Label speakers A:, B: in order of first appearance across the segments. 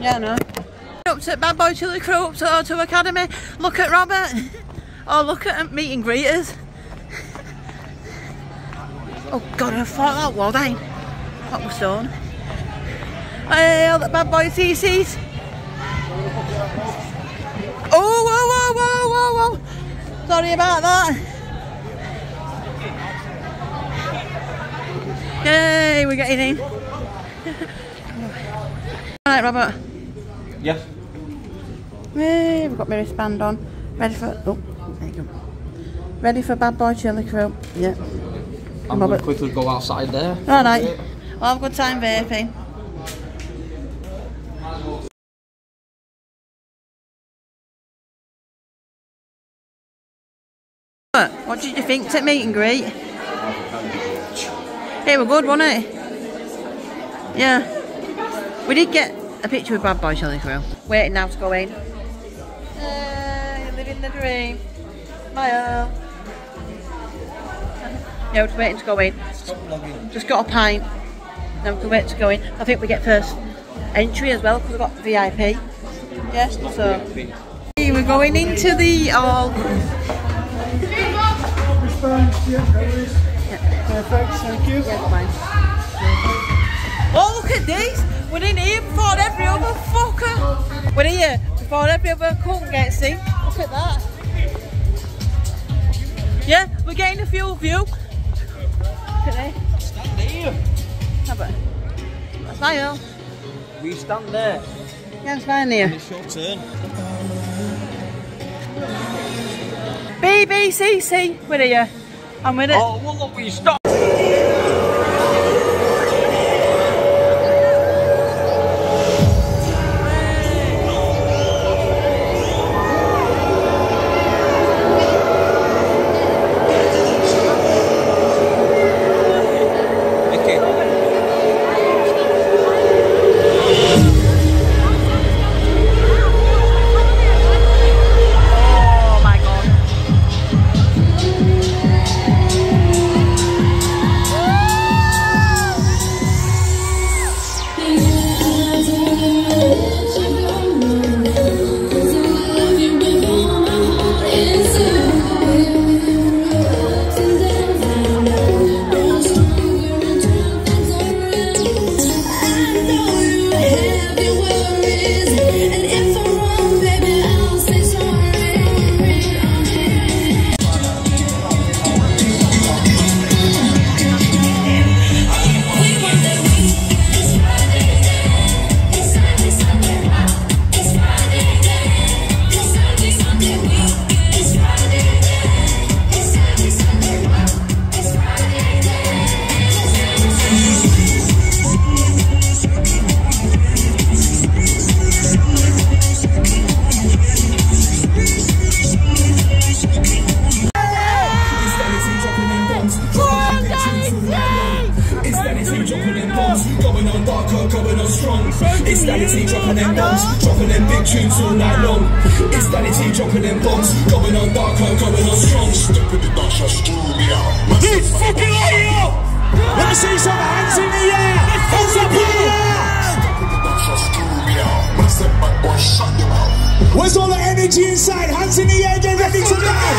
A: Yeah, I know. Up to Bad Boy Chili Crew, up to O2 Academy. Look at Robert. Oh, look at meet and greeters. Oh God, I thought that was I. That was stone. Hey, all the Bad Boy CCs. Oh, whoa, whoa, whoa, whoa, whoa. Sorry about that. Yay, we're getting in. Alright, Robert.
B: Yeah.
A: Hey, we've got my wristband on. Ready for... Oh, there you go. Ready for Bad Boy Chili Crew. Yeah.
B: I'm going to quickly go outside there.
A: Alright. I'll have a good time vaping. What did you think to meet and greet? It was good, wasn't it? Yeah. We did get a picture with Bad Boy Chili Crew. Waiting now to go in. Living the dream. Smile. Yeah, we're just waiting to go in. Just got a pint. Now we can wait to go in. I think we get first entry as well because we've got VIP. Yes, so. We're going into the hall.
C: Perfect, thank you.
A: Yeah, fine. Oh, look at these! We're in here before every other fucker. We're here before every other cunt gets in. Look at that. Yeah, we're getting a few of you. Look at this.
B: Stand here.
A: Smile.
B: We stand there.
A: Yeah, it's fine here.
B: It's your turn.
A: BBCC, we're here. I'm with it.
B: Oh, well, look, we stop.
D: It's Danny T dropping them bombs, dropping them big tunes all night long. It's Danny T dropping them bombs, going on darker, going on strong. Step in the dance, just do me out. This fucking liar! Let me see some hands in the air! Hands up in the air! Step in the dance, just do me out. Man said, bad boy, shut them out. Where's all the energy inside? Hands in the air, get ready to dance!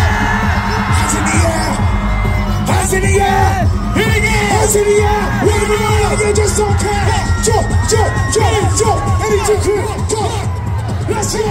D: Hands in the air! Hands in the air! Hands in the air! Wherever you are, you just don't care! Jump, jump, jump, jump! Energy crew, jump! Let's go!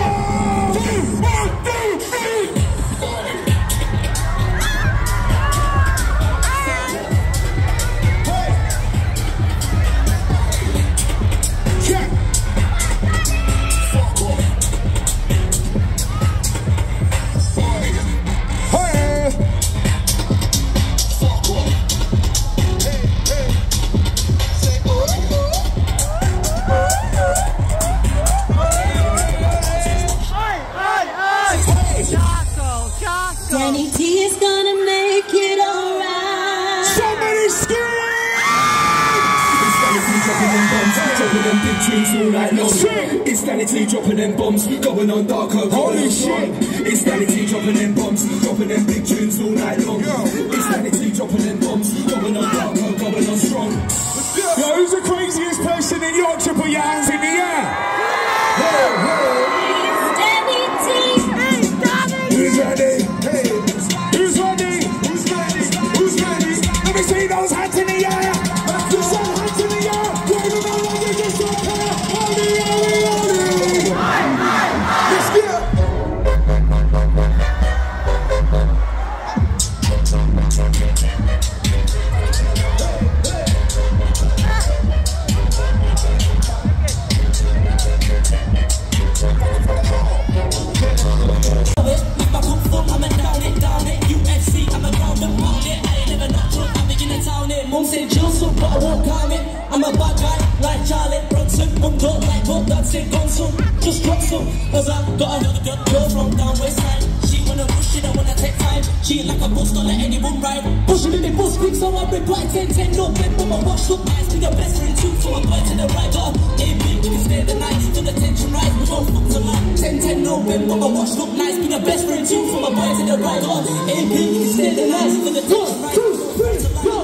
E: Danny T is gonna make it alright.
D: Somebody scream! It's Danny T dropping them bombs, dropping them big tunes all night long. It's Danny T dropping them bombs, going on darker, holy shit! It's Danny T dropping them bombs, dropping them big tunes all night long. It's Danny T dropping them bombs, going on darker, going on strong. Yo, who's the craziest person in Yorkshire? Put your hands in the air!
C: time it. I'm a bad guy, like Charlie Bronson. I'm talk like Bob, that's it, gone some. Just drop some, cause I got another girl from down west side. She wanna push, she don't wanna take time. She ain't like a bus, don't let anyone ride. Pushing in the bus quick, so I reply 10-10, no bed, but my watch look nice. Be your best friend too, so I point to the right. Got a big, you can stay the night, till the tension rise. We don't fuck to line. 10-10, no bed, but my watch look nice. Be your best friend too, so I point to the right. Got a big, you can stay the night, till the tension rise. 1, 2, 3, go!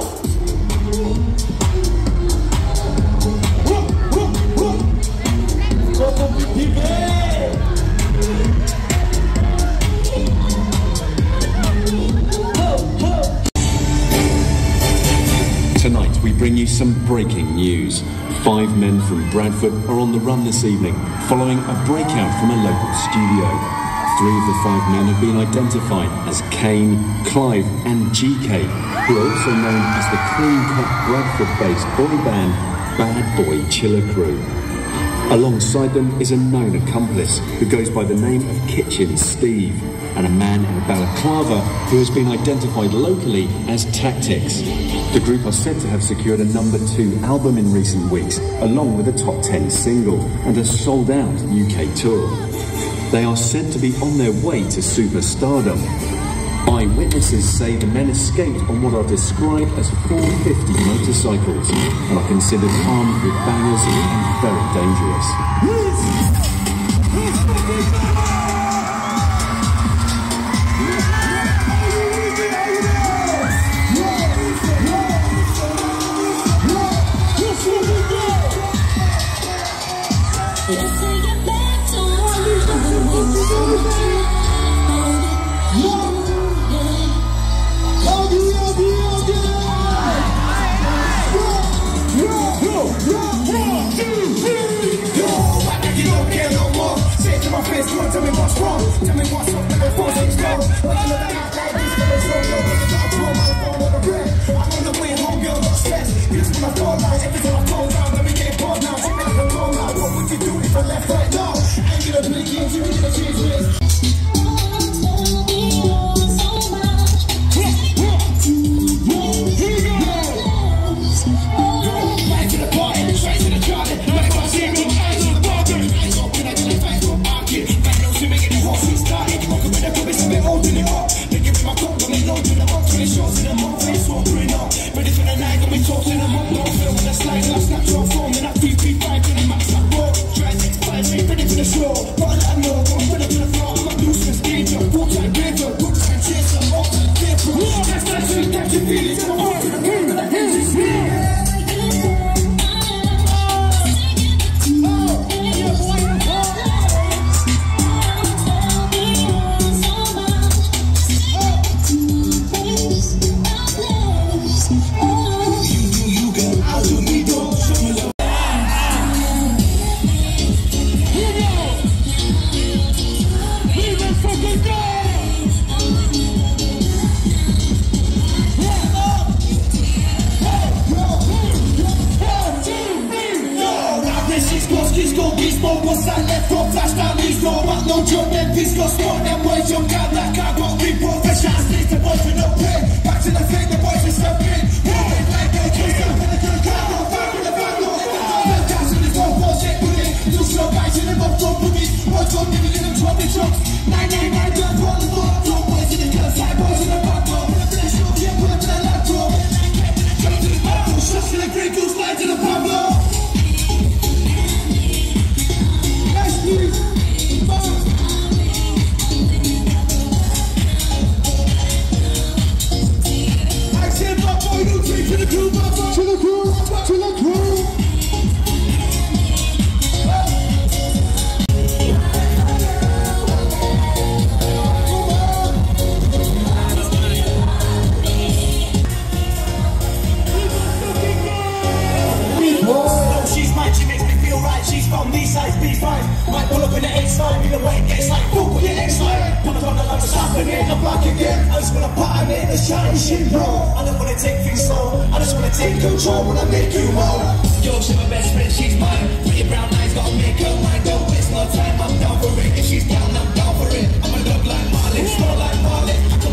F: Tonight we bring you some breaking news. 5 men from Bradford are on the run this evening, following a breakout from a local studio. 3 of the 5 men have been identified as Kane, Clive and GK, who are also known as the clean-cut Bradford-based boy band Bad Boy Chiller Crew. Alongside them is a known accomplice who goes by the name of Kitchen Steve, and a man in a balaclava who has been identified locally as Tactics. The group are said to have secured a #2 album in recent weeks, along with a top 10 single and a sold-out UK tour. They are said to be on their way to superstardom. Eyewitnesses say the men escaped on what are described as 450 motorcycles and are considered armed with bangers and very dangerous.
D: Tell me what's wrong, tell me what's up, never force things go. I'm on the way home, girl, not stressed. You just wanna fall out, every time I fall down, let me get bored now. Take me like a ball now, what would you do if I left right now? I ain't gonna play games, you ain't gonna change this.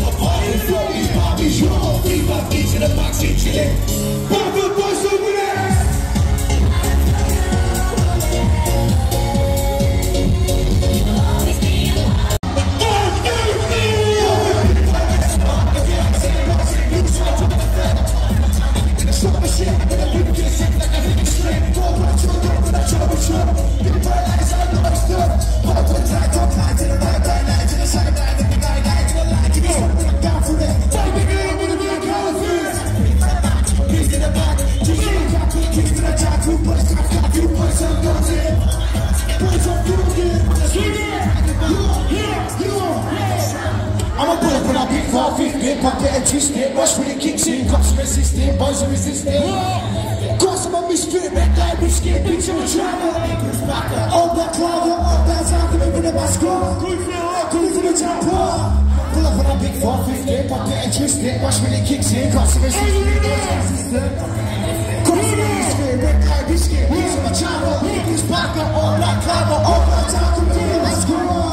D: Bradford boys over there! 450, pop it and twist it. Watch when it kicks in, cops resisting, boys are resisting. Course I'm a misfit, red light, whiskey, picture of travel. All that clover, all that time, coming with a mascot. Going to the top part. Pull up on a big 450, pop it and twist it. Watch when it kicks in, cops resisting, boys are resisting. Course I'm a misfit, red light, whiskey, picture of travel. This backer, all that clover, all that time, coming with a mascot.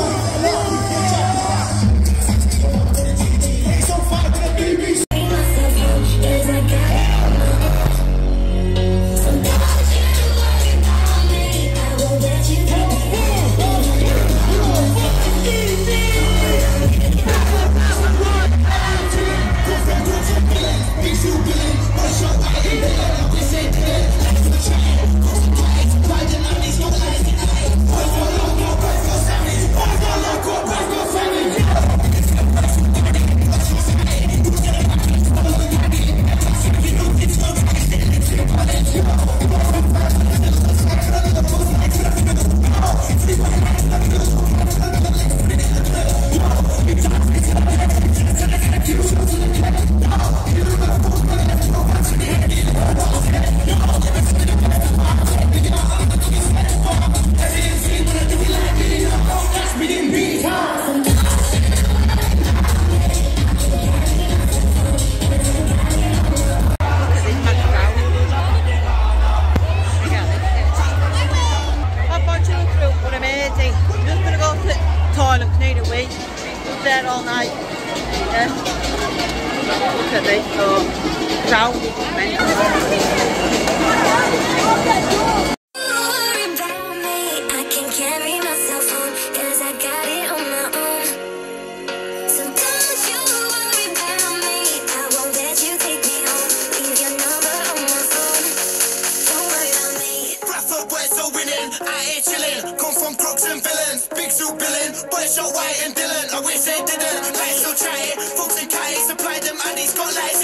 A: There all night. Yeah. Look at this. Oh, crowd.
D: White and Dylan, I wish they didn't. Lights still trying, folks and kites, supply them and he's got lights.